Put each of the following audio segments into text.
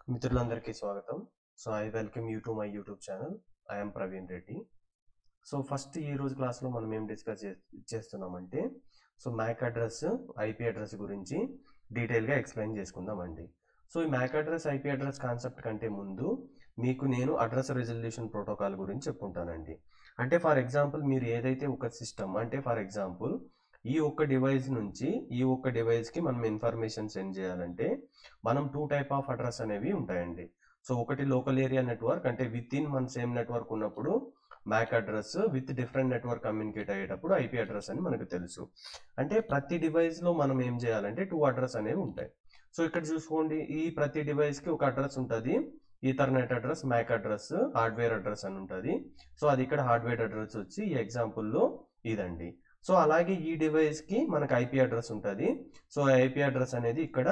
మిత్రులందరికీ స్వాగతం. So I welcome you to my YouTube channel. I am Praveen Reddy. So first ఈ రోజు క్లాస్లో మనం ఏం డిస్కస్ చేస్తున్నామంటే మ్యాక్ అడ్రస్ ఐపీ అడ్రస్ గురించి డీటెయిల్గా ఎక్స్ప్లెయిన్ చేసుకుందామండి. సో ఈ MAC address IP address concept కంటే ముందు మీకు నేను అడ్రస్ రెజల్యూషన్ ప్రోటోకాల్ గురించి చెప్పుకుంటానండి. అంటే ఫర్ ఎగ్జాంపుల్ మీరు ఏదైతే ఒక సిస్టమ్ అంటే ఫర్ ఎగ్జాంపుల్ ఈ ఒక్క డివైస్ నుంచి ఈ ఒక్క డివైస్కి మనం ఇన్ఫర్మేషన్ సెండ్ చేయాలంటే మనం 2 టైప్ ఆఫ్ అడ్రస్ అనేవి ఉంటాయండి. సో ఒకటి లోకల్ ఏరియా నెట్వర్క్, అంటే విత్ ఇన్ మన సేమ్ నెట్వర్క్ ఉన్నప్పుడు MAC address, with different network communicate అయ్యేటప్పుడు ఐపీ అడ్రస్ అని మనకు తెలుసు. అంటే ప్రతి డివైస్లో మనం ఏం చేయాలంటే 2 అడ్రస్ అనేవి ఉంటాయి. సో ఇక్కడ చూసుకోండి, ఈ ప్రతి డివైస్కి ఒక అడ్రస్ ఉంటుంది. Ethernet address, MAC address, hardware address అని ఉంటుంది. సో అది ఇక్కడ హార్డ్వేర్ అడ్రస్ వచ్చి ఈ ఎగ్జాంపుల్లో ఇదండి. సో అలాగే ఈ డివైస్కి మనకు ఐపీ అడ్రస్ ఉంటుంది. సో ఐపీ అడ్రస్ అనేది ఇక్కడ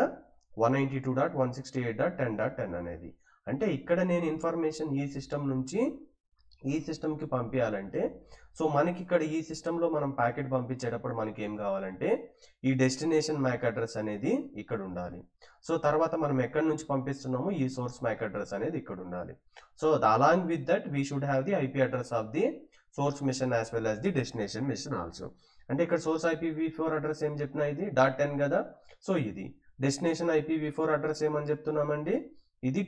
192.168.10.10 అనేది. అంటే ఇక్కడ నేను ఇన్ఫర్మేషన్ ఈ సిస్టమ్ నుంచి ఈ సిస్టమ్కి పంపించాలంటే సో మనకి ఇక్కడ ఈ సిస్టంలో మనం ప్యాకెట్ పంపించేటప్పుడు మనకి ఏం కావాలంటే ఈ డెస్టినేషన్ మ్యాక్ అడ్రస్ అనేది ఇక్కడ ఉండాలి. సో తర్వాత మనం ఎక్కడి నుంచి పంపిస్తున్నామో ఈ సోర్స్ మ్యాక్ అడ్రస్ అనేది ఇక్కడ ఉండాలి. So along with that we should have the IP address of the source machine as well as the destination machine also. అంటే ఇక్కడ సోర్స్ IPv4 అడ్రస్ ఏం చెప్పినా ఇది .10 కదా. సో ఇది డెస్టినేషన్ IPv4 అడ్రస్ ఏమని చెప్తున్నామండి, ఇది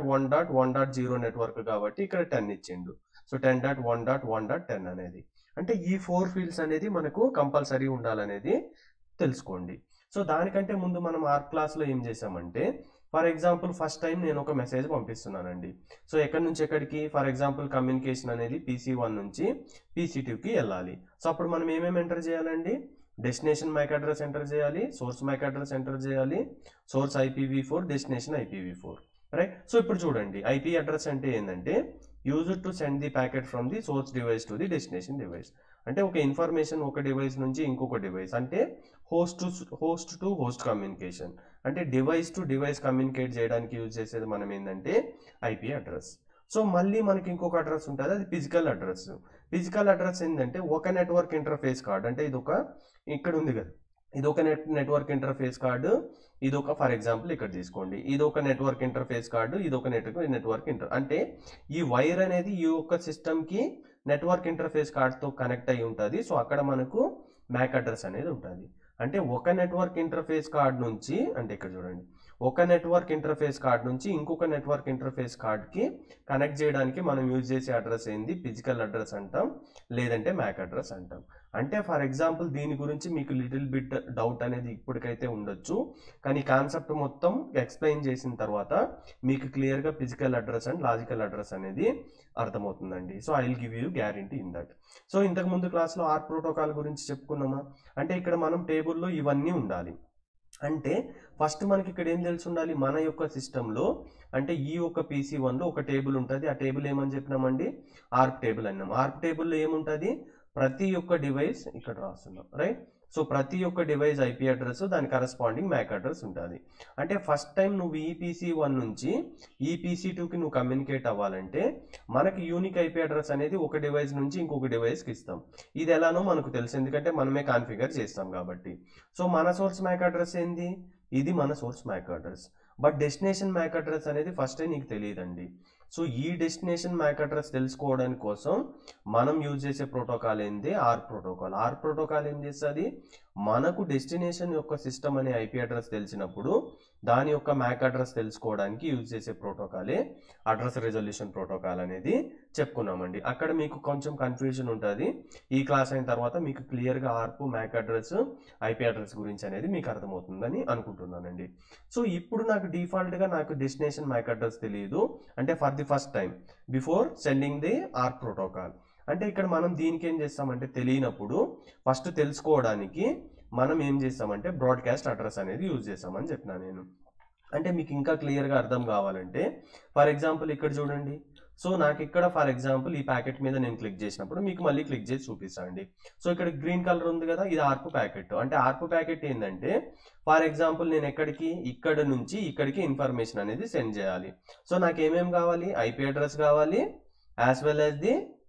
10.1.1.0 నెట్వర్క్ కాబట్టి ఇక్కడ 10 ఇచ్చిండు. సో 10.1.1.10 అనేది అంటే ఈ 4 ఫీల్డ్స్ అనేది మనకు కంపల్సరీ ఉండాలనేది తెలుసుకోండి. సో దానికంటే ముందు మనం ఆర్ క్లాస్లో ఏం చేసామంటే ఫర్ ఎగ్జాంపుల్ ఫస్ట్ టైం నేను ఒక మెసేజ్ పంపిస్తున్నానండి. సో ఎక్కడి నుంచి ఎక్కడికి, ఫర్ ఎగ్జాంపుల్ కమ్యూనికేషన్ అనేది PC1 నుంచి PC2కి వెళ్ళాలి. సో అప్పుడు మనం ఏమేమి ఎంటర్ చేయాలండి, డెస్టినేషన్ మ్యాక్ అడ్రస్ ఎంటర్ చేయాలి, సోర్స్ మ్యాక్ అడ్రస్ ఎంటర్ చేయాలి, source IPv4, destination IPv4, right. So ఇప్పుడు చూడండి, ఐపీ అడ్రస్ అంటే ఏంటంటే used to send the packet from the source device to the destination device. అంటే ఒక ఇన్ఫర్మేషన్ ఒక డివైస్ నుంచి ఇంకొక డివైస్, అంటే హోస్ట్ టు హోస్ట్ కమ్యూనికేషన్, అంటే డివైస్ టు డివైస్ కమ్యూనికేట్ చేయడానికి యూజ్ చేసేది మనం ఏంటంటే ఐపీ అడ్రస్. సో మళ్ళీ మనకి ఇంకొక అడ్రస్ ఉంటుంది, అది ఫిజికల్ అడ్రస్. ఫిజికల్ అడ్రస్ ఏంటంటే ఒక నెట్వర్క్ ఇంటర్ఫేస్ కార్డ్, అంటే ఇది ఒక ఇక్కడ ఉంది కదా, ఇది ఒక నెట్వర్క్ ఇంటర్ఫేస్ కార్డు, ఇది ఒక ఫర్ ఎగ్జాంపుల్ ఇక్కడ తీసుకోండి, ఇది ఒక నెట్వర్క్ ఇంటర్ఫేస్ కార్డు, ఇది ఒక నెట్వర్క్ అంటే ఈ వైర్ అనేది ఈ యొక్క సిస్టమ్కి నెట్వర్క్ ఇంటర్ఫేస్ కార్డ్తో కనెక్ట్ అయి ఉంటుంది. సో అక్కడ మనకు మ్యాక్ అడ్రస్ అనేది ఉంటుంది. అంటే ఒక నెట్వర్క్ ఇంటర్ఫేస్ కార్డ్ నుంచి, అంటే ఇక్కడ చూడండి, ఒక నెట్వర్క్ ఇంటర్ఫేస్ కార్డ్ నుంచి ఇంకొక నెట్వర్క్ ఇంటర్ఫేస్ కార్డ్కి కనెక్ట్ చేయడానికి మనం యూజ్ చేసే అడ్రస్ ఏంది, ఫిజికల్ అడ్రస్ అంటాం, లేదంటే మ్యాక్ అడ్రస్ అంటాం. అంటే ఫర్ ఎగ్జాంపుల్ దీని గురించి మీకు లిటిల్ బిట్ డౌట్ అనేది ఇప్పటికైతే ఉండొచ్చు, కానీ కాన్సెప్ట్ మొత్తం ఎక్స్ప్లెయిన్ చేసిన తర్వాత మీకు క్లియర్గా physical address and logical address అనేది అర్థమవుతుందండి. So I will give you guarantee in that. So ఇంతకు ముందు క్లాస్లో ఆర్ ప్రోటోకాల్ గురించి చెప్పుకున్నామా, అంటే ఇక్కడ మనం టేబుల్లో ఇవన్నీ ఉండాలి. అంటే ఫస్ట్ మనకి ఇక్కడ ఏం తెలిసి ఉండాలి, మన యొక్క సిస్టంలో అంటే ఈ యొక్క PC1లో ఒక టేబుల్ ఉంటుంది. ఆ టేబుల్ ఏమని చెప్పినామండి, ఆర్ప్ టేబుల్ అన్నాం. ఆర్ప్ టేబుల్లో ఏముంటుంది, ప్రతి ఒక్క డివైస్ ఇక్కడ రాస్తున్నాం, రైట్. సో ప్రతి ఒక్క డివైస్ ఐపీ అడ్రస్, దాని కరస్పాండింగ్ మ్యాక్ అడ్రస్ ఉంటుంది. అంటే ఫస్ట్ టైం నువ్వు ఈ PC1 నుంచి ఈ PC2కి నువ్వు కమ్యూనికేట్ అవ్వాలంటే మనకి యూనిక్ ఐపీ అడ్రస్ అనేది ఒక డివైస్ నుంచి ఇంకొక డివైస్కి ఇస్తాం. ఇది ఎలానో మనకు తెలుసు, ఎందుకంటే మనమే కాన్ఫిగర్ చేస్తాం కాబట్టి. సో మన సోర్స్ మ్యాక్ అడ్రస్ ఏంది, ఇది మన source MAC address. But destination MAC address అనేది ఫస్టే నీకు తెలియదండి. సో ఈ డెస్టినేషన్ మ్యాక్ అడ్రస్ తెలుసుకోవడానికి కోసం మనం యూజ్ చేసే ప్రోటోకాల్ ఏంది, ఆర్ ప్రోటోకాల్. ఆర్ ప్రోటోకాల్ ఏం చేస్తుంది, మనకు డెస్టినేషన్ యొక్క సిస్టమ్ అనే ఐపీ అడ్రస్ తెలిసినప్పుడు దాని యొక్క మ్యాక్ అడ్రస్ తెలుసుకోవడానికి యూజ్ చేసే ప్రోటోకాలే అడ్రస్ రెజల్యూషన్ ప్రోటోకాల్ అనేది చెప్పుకున్నామండి. అక్కడ మీకు కొంచెం కన్ఫ్యూజన్ ఉంటుంది. ఈ క్లాస్ అయిన తర్వాత మీకు క్లియర్గా ARP, MAC address, IP address గురించి అనేది మీకు అర్థమవుతుందని అనుకుంటున్నానండి. సో ఇప్పుడు నాకు డిఫాల్ట్గా నాకు డెస్టినేషన్ మ్యాక్ అడ్రస్ తెలియదు, అంటే for the first time before sending the ARP protocol. అంటే ఇక్కడ మనం దీనికి ఏం చేస్తామంటే తెలియనప్పుడు ఫస్ట్ తెలుసుకోవడానికి మనం ఏం చేస్తామంటే బ్రాడ్కాస్ట్ అడ్రస్ అనేది యూజ్ చేస్తామని చెప్పినా నేను. అంటే మీకు ఇంకా క్లియర్గా అర్థం కావాలంటే ఫర్ ఎగ్జాంపుల్ ఇక్కడ చూడండి. సో నాకు ఇక్కడ ఫర్ ఎగ్జాంపుల్ ఈ ప్యాకెట్ మీద నేను క్లిక్ చేసినప్పుడు మీకు మళ్ళీ క్లిక్ చేసి చూపిస్తానండి. సో ఇక్కడ గ్రీన్ కలర్ ఉంది కదా, ఇది ఆర్పు ప్యాకెట్. అంటే ఆర్పు ప్యాకెట్ ఏంటంటే ఫర్ ఎగ్జాంపుల్ నేను ఇక్కడ నుంచి ఇక్కడికి ఇన్ఫర్మేషన్ అనేది సెండ్ చేయాలి. సో నాకు ఏమేమి కావాలి, ఐపీ అడ్రస్ కావాలి, యాజ్ వెల్ యాజ్ ది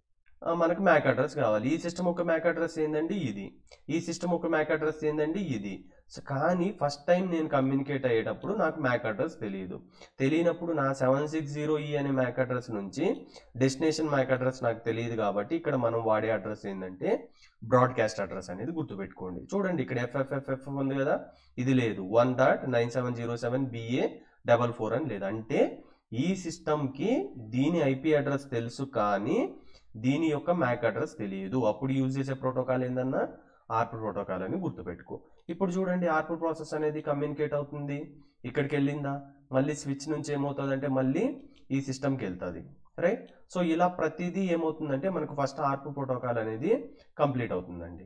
మనకు మ్యాక్ అడ్రస్ కావాలి. ఈ సిస్టమ్ ఒక మ్యాక్ అడ్రస్ ఏందండి ఇది, ఈ సిస్టమ్ ఒక మ్యాక్ అడ్రస్ ఏందండి ఇది. కానీ ఫస్ట్ టైం నేను కమ్యూనికేట్ అయ్యేటప్పుడు నాకు మ్యాక్ అడ్రస్ తెలియనప్పుడు నా 760E అనే మ్యాక్ అడ్రస్ నుంచి డెస్టినేషన్ మ్యాక్ అడ్రస్ నాకు తెలియదు కాబట్టి ఇక్కడ మనం వాడే అడ్రస్ ఏంటంటే బ్రాడ్కాస్ట్ అడ్రస్ అనేది గుర్తుపెట్టుకోండి. చూడండి ఇక్కడ FFFF ఉంది కదా, ఇది లేదు. 1.9707BA44 అని లేదు. అంటే ఈ సిస్టమ్కి దీని IP అడ్రస్ తెలుసు కానీ దీని యొక్క మ్యాక్ అడ్రస్ తెలియదు. అప్పుడు యూజ్ చేసే ప్రోటోకాల్ ఏందన్నా ఆర్ప్ ప్రోటోకాల్ అని గుర్తుపెట్టుకో. ఇప్పుడు చూడండి ఆర్ప్ ప్రాసెస్ అనేది కమ్యూనికేట్ అవుతుంది, ఇక్కడికి వెళ్ళిందా, మళ్ళీ స్విచ్ నుంచి ఏమవుతుందంటే మళ్ళీ ఈ సిస్టమ్కి వెళ్తుంది, రైట్. సో ఇలా ప్రతిదీ ఏమవుతుందంటే మనకు ఫస్ట్ ఆర్ప్ ప్రోటోకాల్ అనేది కంప్లీట్ అవుతుందండి.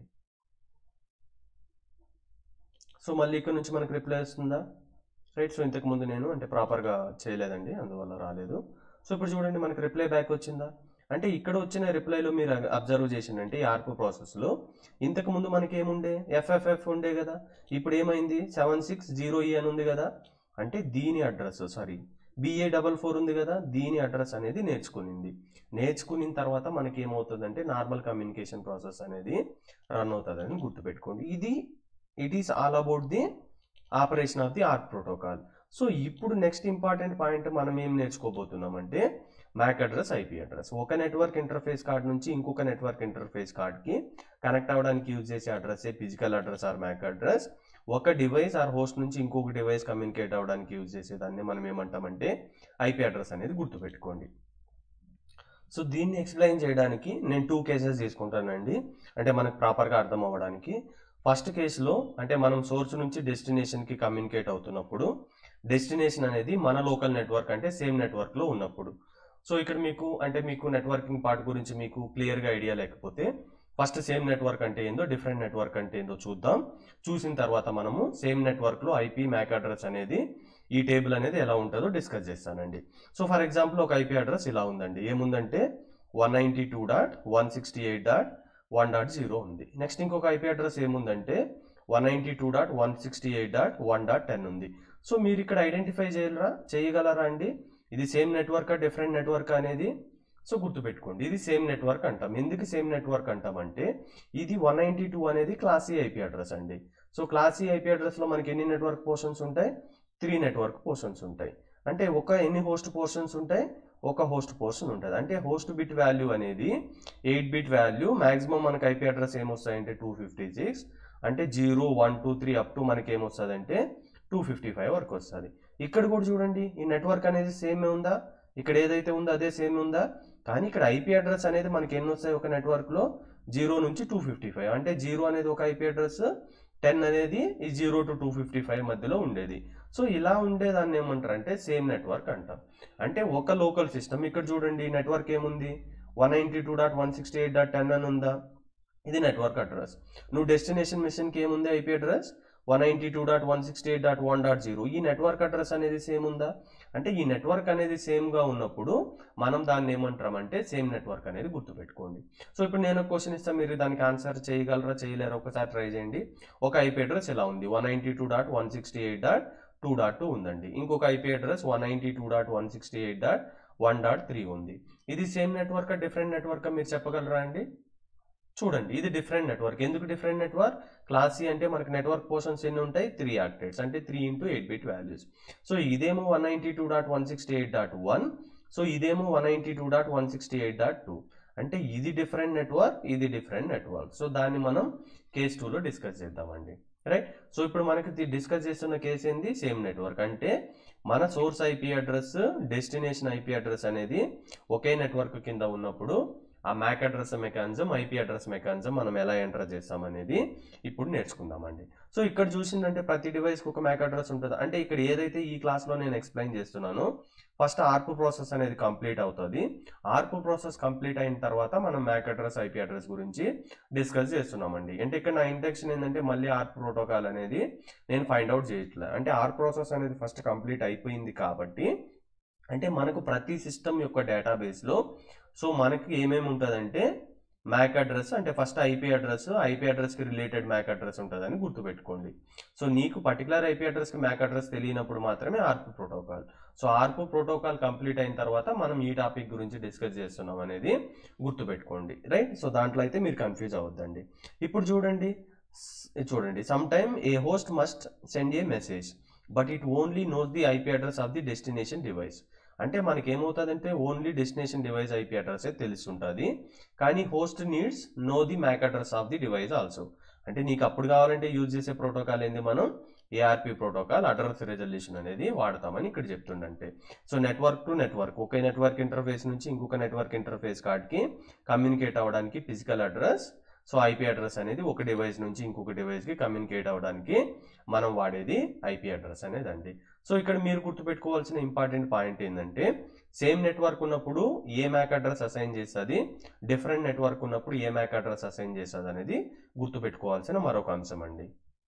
సో మళ్ళీ ఇక్కడ నుంచి మనకు రిప్లై వస్తుందా, రైట్. సో ఇంతకుముందు నేను అంటే ప్రాపర్గా చేయలేదండి, అందువల్ల రాలేదు. సో ఇప్పుడు చూడండి మనకు రిప్లై బ్యాక్ వచ్చిందా. అంటే ఇక్కడ వచ్చిన రిప్లైలో మీరు అబ్జర్వ్ చేసిందంటే ఈ ఆర్ప్ ప్రాసెస్లో ఇంతకుముందు మనకి ఏముండే FFF ఉండే కదా, ఇప్పుడు ఏమైంది 760E అని ఉంది కదా. అంటే దీని అడ్రస్ BA44 ఉంది కదా, దీని అడ్రస్ అనేది నేర్చుకున్న తర్వాత మనకి ఏమవుతుందంటే నార్మల్ కమ్యూనికేషన్ ప్రాసెస్ అనేది రన్ అవుతుందని గుర్తుపెట్టుకోండి. It is all about the operation of the ARP protocol. So ఇప్పుడు నెక్స్ట్ ఇంపార్టెంట్ పాయింట్ మనం ఏం నేర్చుకోబోతున్నామంటే మ్యాక్ అడ్రస్, IP అడ్రస్. ఒక నెట్వర్క్ ఇంటర్ఫేస్ కార్డ్ నుంచి ఇంకొక నెట్వర్క్ ఇంటర్ఫేస్ కార్డ్కి కనెక్ట్ అవ్వడానికి యూజ్ చేసే అడ్రస్సే physical address or MAC address. ఒక డివైస్ ఆర్ హోస్ట్ నుంచి ఇంకొక డివైస్ కమ్యూనికేట్ అవ్వడానికి యూజ్ చేసేదాన్ని మనం ఏమంటామంటే IP అడ్రస్ అనేది గుర్తుపెట్టుకోండి. సో దీన్ని ఎక్స్ప్లెయిన్ చేయడానికి నేను 2 కేసెస్ తీసుకుంటానండి, అంటే మనకు ప్రాపర్గా అర్థం అవ్వడానికి. ఫస్ట్ కేసులో అంటే మనం సోర్స్ నుంచి డెస్టినేషన్కి కమ్యూనికేట్ అవుతున్నప్పుడు డెస్టినేషన్ అనేది మన లోకల్ నెట్వర్క్ అంటే సేమ్ నెట్వర్క్లో ఉన్నప్పుడు. సో ఇక్కడ మీకు నెట్వర్కింగ్ పార్ట్ గురించి మీకు క్లియర్గా ఐడియా లేకపోతే ఫస్ట్ సేమ్ నెట్వర్క్ అంటే ఏందో డిఫరెంట్ నెట్వర్క్ అంటే ఏందో చూద్దాం. చూసిన తర్వాత మనము సేమ్ నెట్వర్క్లో IP మ్యాక్ అడ్రస్ అనేది ఈ టేబుల్ అనేది ఎలా ఉంటుందో డిస్కస్ చేస్తానండి. సో ఫర్ ఎగ్జాంపుల్ ఒక IP అడ్రస్ ఇలా ఉందండి, ఏముందంటే 192.168.1.0 ఉంది. నెక్స్ట్ ఇంకొక IP అడ్రస్ ఏముందంటే 192.168.1.10 ఉంది. సో మీరు ఇక్కడ ఐడెంటిఫై చేయగలరా అండి, ఇది సేమ్ నెట్వర్క్ డిఫరెంట్ నెట్వర్క్ అనేది. సో గుర్తుపెట్టుకోండి ఇది సేమ్ నెట్వర్క్ అంటాం. ఎందుకు సేమ్ నెట్వర్క్ అంటామంటే ఇది 192 అనేది క్లాస్ E IP అడ్రస్ అండి. సో క్లాస్ E IP అడ్రస్లో మనకి ఎన్ని నెట్వర్క్ పోర్షన్స్ ఉంటాయి, 3 నెట్వర్క్ పోర్షన్స్ ఉంటాయి. అంటే ఎన్ని హోస్ట్ పోర్షన్స్ ఉంటాయి, ఒక హోస్ట్ పోర్షన్ ఉంటుంది. అంటే హోస్ట్ బిట్ వాల్యూ అనేది 8 బిట్ వాల్యూ. మ్యాక్సిమం మనకి IP అడ్రస్ ఏమొస్తాయంటే 256, అంటే 0, 1, 2, 3 అప్ టు మనకి ఏమొస్తుందంటే 255 వరకు వస్తుంది. ఇక్కడ కూడా చూడండి ఈ నెట్వర్క్ అనేది సేమ్ ఉందా, ఇక్కడ ఏదైతే ఉందో అదే సేమ్ ఉందా. కానీ ఇక్కడ IP అడ్రస్ అనేది మనకి ఎన్ని వస్తాయి ఒక నెట్వర్క్లో 0 నుంచి 255. అంటే 0 అనేది ఒక IP అడ్రస్, 10 అనేది ఈ 0 to 255 మధ్యలో ఉండేది. సో ఇలా ఉండేదాన్ని ఏమంటారు అంటే సేమ్ నెట్వర్క్ అంటాం. అంటే ఒక లోకల్ సిస్టమ్ ఇక్కడ చూడండి నెట్వర్క్ ఏముంది 192.168.10 అని ఉందా, ఇది నెట్వర్క్ అడ్రస్. నువ్వు డెస్టినేషన్ మిషన్కి ఏముంది IP అడ్రస్ 192.168.1.0. ఈ నెట్వర్క్ అడ్రస్ అనేది సేమ్ ఉందా, అంటే ఈ నెట్వర్క్ అనేది సేమ్గా ఉన్నప్పుడు మనం దాన్ని ఏమంటామంటే సేమ్ నెట్వర్క్ అనేది గుర్తుపెట్టుకోండి. సో ఇప్పుడు నేను ఒక క్వశ్చన్ ఇస్తాను, మీరు దానికి ఆన్సర్ చేయగలరా చేయలేరా ఒకసారి ట్రై చేయండి. ఒక IP అడ్రస్ ఇలా ఉంది 192.168.2.2 ఉందండి. ఇంకొక IP అడ్రస్ 192.168.1.3 ఉంది. ఇది సేమ్ నెట్వర్క్ డిఫరెంట్ నెట్వర్క్ మీరు చెప్పగలరా అండి. చూడండి ఇది డిఫరెంట్ నెట్వర్క్. ఎందుకు డిఫరెంట్ నెట్వర్క్, క్లాస్ E అంటే మనకి నెట్వర్క్ పోర్షన్స్ ఎన్ని ఉంటాయి 3 ఆక్టెట్స్, అంటే 3 into 8 బిట్ వాల్యూస్. సో ఇదేమో 192.168.1, సో ఇదేమో 192.168.2. అంటే ఇది డిఫరెంట్ నెట్వర్క్, ఇది డిఫరెంట్ నెట్వర్క్. సో దాన్ని మనం కేస్ 2లో డిస్కస్ చేద్దామండి, రైట్. సో ఇప్పుడు మనకి డిస్కస్ చేస్తున్న కేసు ఏంది సేమ్ నెట్వర్క్. అంటే మన source IP address destination IP address అనేది ఒకే నెట్వర్క్ కింద ఉన్నప్పుడు ఆ MAC address mechanism IP address mechanism మనం ఎలా ఎంటర్ చేస్తామనేది ఇప్పుడు నేర్చుకుందామండి. సో ఇక్కడ చూసిందంటే ప్రతి డివైస్కి ఒక మ్యాక్ అడ్రస్ ఉంటుంది. అంటే ఇక్కడ ఏదైతే ఈ క్లాస్లో నేను ఎక్స్ప్లెయిన్ చేస్తున్నానో ఫస్ట్ ఆర్ప్ ప్రాసెస్ అనేది కంప్లీట్ అవుతుంది. ఆర్ప్ ప్రాసెస్ కంప్లీట్ అయిన తర్వాత మనం మ్యాక్ అడ్రస్ IP అడ్రస్ గురించి డిస్కస్ చేస్తున్నామండి. అంటే ఇక్కడ నా ఇంటెన్షన్ ఏంటంటే మళ్ళీ ఆర్ప్ ప్రోటోకాల్ అనేది నేను ఫైండ్ అవుట్ చేయట్లేదు. అంటే ఆర్ప్ ప్రాసెస్ అనేది ఫస్ట్ కంప్లీట్ అయిపోయింది కాబట్టి అంటే మనకు ప్రతి సిస్టమ్ యొక్క డేటాబేస్లో సో మనకి ఏమేమి ఉంటుందంటే మ్యాక్ అడ్రస్ అంటే ఫస్ట్ ఐపీ అడ్రస్కి రిలేటెడ్ మ్యాక్ అడ్రస్ ఉంటుందని గుర్తుపెట్టుకోండి. సో నీకు పర్టికులర్ ఐపీ అడ్రస్కి మ్యాక్ అడ్రస్ తెలియనప్పుడు మాత్రమే ARP protocol. So ARP protocol complete అయిన తర్వాత మనం ఈ టాపిక్ గురించి డిస్కస్ చేస్తున్నాం అనేది గుర్తుపెట్టుకోండి, రైట్. సో దాంట్లో అయితే మీరు కన్ఫ్యూజ్ అవ్వద్దండి. ఇప్పుడు చూడండి some time a host must send a message but it only knows the IP address of the destination device. అంటే మనకి ఏమవుతుందంటే only destination device IP address తెలుస్తుంటుంది, కానీ host needs know the MAC address of the device also. అంటే నీకు అప్పుడు కావాలంటే use చేసే ప్రోటోకాల్ ఏంది, మనం ఏఆర్పి ప్రోటోకాల్ అడ్రస్ రెజల్యూషన్ అనేది వాడతామని ఇక్కడ చెప్తుండంటే. సో నెట్వర్క్ టు నెట్వర్క్, ఒకే నెట్వర్క్ ఇంటర్ఫేస్ నుంచి ఇంకొక నెట్వర్క్ ఇంటర్ఫేస్ కార్డ్కి కమ్యూనికేట్ అవ్వడానికి physical address, so IP address అనేది ఒక డివైస్ నుంచి ఇంకొక డివైస్కి కమ్యూనికేట్ అవ్వడానికి మనం వాడేది ఐపీ అడ్రస్ అనేది అండి. సో ఇక్కడ మీరు గుర్తుపెట్టుకోవాల్సిన ఇంపార్టెంట్ పాయింట్ ఏంటంటే సేమ్ నెట్వర్క్ ఉన్నప్పుడు ఏ మ్యాక్ అడ్రస్ అసైన్ చేస్తుంది, డిఫరెంట్ నెట్వర్క్ ఉన్నప్పుడు ఏ మ్యాక్ అడ్రస్ అసైన్ చేస్తుంది అనేది గుర్తుపెట్టుకోవాల్సిన మరొక అంశం అండి.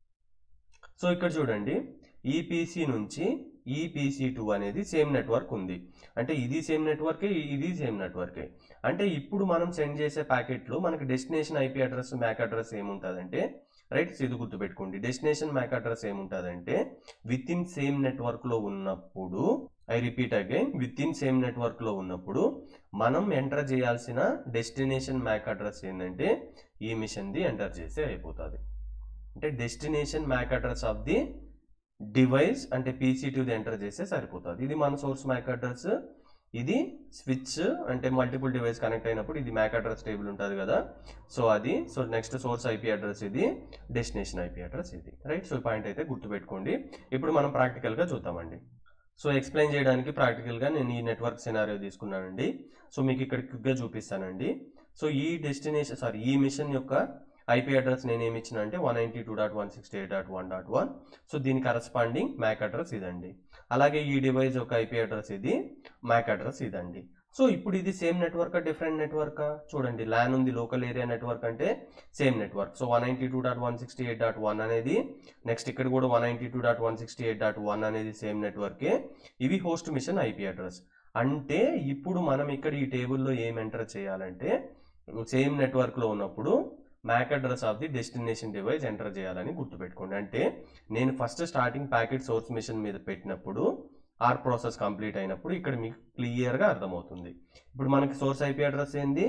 సో ఇక్కడ చూడండి ఈపీసీ నుంచి ఈపీసీ2 అనేది సేమ్ నెట్వర్క్ ఉంది, అంటే ఇది సేమ్ నెట్వర్కే ఇది సేమ్ నెట్వర్కే. అంటే ఇప్పుడు మనం సెండ్ చేసే ప్యాకెట్లు మనకి destination IP address MAC address ఏముంటుందంటే, రైట్, ఇది గుర్తుపెట్టుకోండి. డెస్టినేషన్ మ్యాక్ అడ్రస్ ఏముంటుందంటే విత్ ఇన్ సేమ్ నెట్వర్క్లో ఉన్నప్పుడు, I repeat again, within same నెట్వర్క్లో ఉన్నప్పుడు మనం ఎంటర్ చేయాల్సిన డెస్టినేషన్ మ్యాక్ అడ్రస్ ఏంటంటే ఈ మిషన్ది ఎంటర్ చేస్తే అయిపోతుంది. అంటే destination MAC address of the device అంటే PC2ది ఎంటర్ చేస్తే సరిపోతుంది. ఇది మన సోర్స్ మ్యాక్ అడ్రస్, ఇది స్విచ్ అంటే మల్టిపుల్ డివైస్ కనెక్ట్ అయినప్పుడు ఇది మ్యాక్ అడ్రస్ టేబుల్ ఉంటుంది కదా, సో అది. So next source IP address ఇది, డెస్టినేషన్ ఐపీ అడ్రస్ ఇది, రైట్. సో పాయింట్ అయితే గుర్తుపెట్టుకోండి. ఇప్పుడు మనం ప్రాక్టికల్గా చూద్దామండి. సో ఎక్స్ప్లెయిన్ చేయడానికి ప్రాక్టికల్గా నేను ఈ నెట్వర్క్ సినారియో తీసుకున్నానండి. సో మీకు ఇక్కడ క్విక్గా చూపిస్తానండి. సో ఈ మిషన్ యొక్క ఐపీ అడ్రస్ నేను ఏమి ఇచ్చిన అంటే 192.168.1.1. సో దీని కరస్పాండింగ్ మ్యాక్ అడ్రస్ ఇదండి. అలాగే ఈ డివైస్ యొక్క ఐపీ అడ్రస్ ఇది, మ్యాక్ అడ్రస్ ఇదండి. సో ఇప్పుడు ఇది సేమ్ నెట్వర్క్ డిఫరెంట్ నెట్వర్క్ చూడండి. ల్యాన్ ఉంది, లోకల్ ఏరియా నెట్వర్క్ అంటే సేమ్ నెట్వర్క్. సో 192.168.1 అనేది, నెక్స్ట్ ఇక్కడ కూడా 192.168.1 అనేది సేమ్ నెట్వర్కే. ఇవి హోస్ట్ మిషన్ ఐపీ అడ్రస్. అంటే ఇప్పుడు మనం ఇక్కడ ఈ టేబుల్లో ఏం ఎంటర్ చేయాలంటే సేమ్ నెట్వర్క్లో ఉన్నప్పుడు MAC address of the destination device enter చేయాలని గుర్తుపెట్టుకోండి. అంటే నేను first starting packet source machine మీద పెట్టినప్పుడు ఆర్ ప్రాసెస్ కంప్లీట్ అయినప్పుడు ఇక్కడ మీకు క్లియర్గా అర్థమవుతుంది. ఇప్పుడు మనకి సోర్స్ ఐపీ అడ్రస్ ఏంది